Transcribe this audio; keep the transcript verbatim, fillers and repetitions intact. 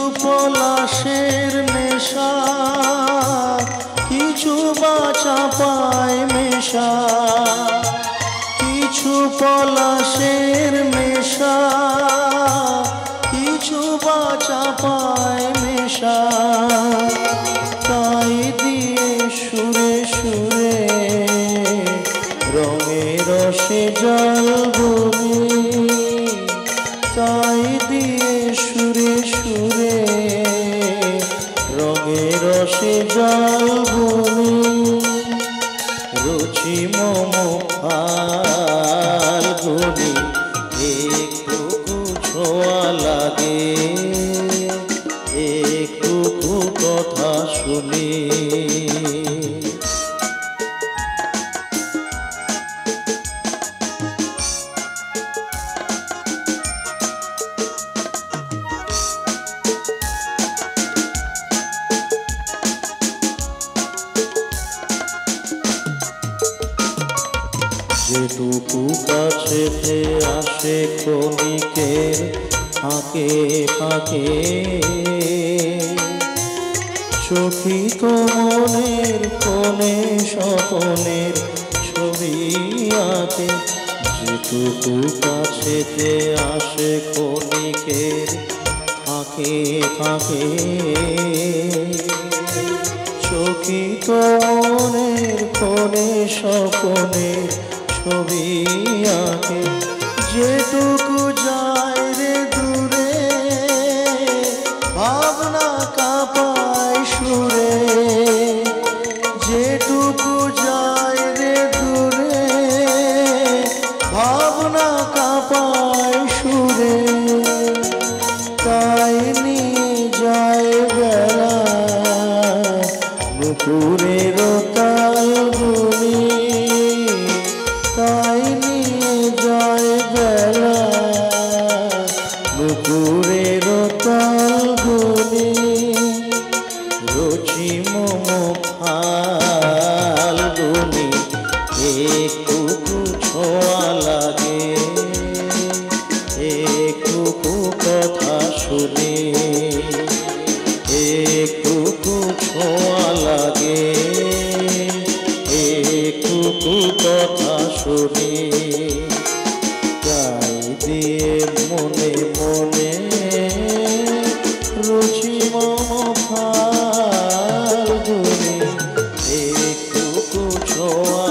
পলাশের নেশা, কিছু বাঁচা পায় মেশা, কিছু পলাশের নেশা, কিছু বাঁচা পায় মেশা। তাই দিয়ে সুরে সুরে রঙে রসে জল বুনি, তাই দিয়ে সুরে সুরে রঙে রসে জল বুনি। রুচি মম ফাল্গুনি একটু ছোঁয়া লাগে, একটু কথা শুনি। যেটুকু কাছেতে আসে ক্ষণিকের ফাঁকে ফাঁকে, চকিত মনের কোণে স্বপনের ছবি আঁকে। যেটুকু কাছেতে আসে ক্ষণিকের ফাঁকে ফাঁকে, চকিত মনের কোণে স্বপনের ছবি আঁকে। যেটুকু যায় রে দূরে ভাবনা কাঁপায় সুরে, যেটুকু যায় রে দূরে ভাবনা কাঁপায় সুরে। তাই নিয়ে যায় বেলা নুপুরের তাল গুনি, তাই নিয়ে যায় বেলা নুপুরের তাল গুনি। রুচি মম ফাল্গুনি একটু ছোঁয়া লাগে, একটু কথা শুনি, একটু ছোঁয়া লাগে, একটু কথা শুনি। তাই দিয়ে মনে মনে রুচি মম ফাল্গুনি একটু ছোঁয়া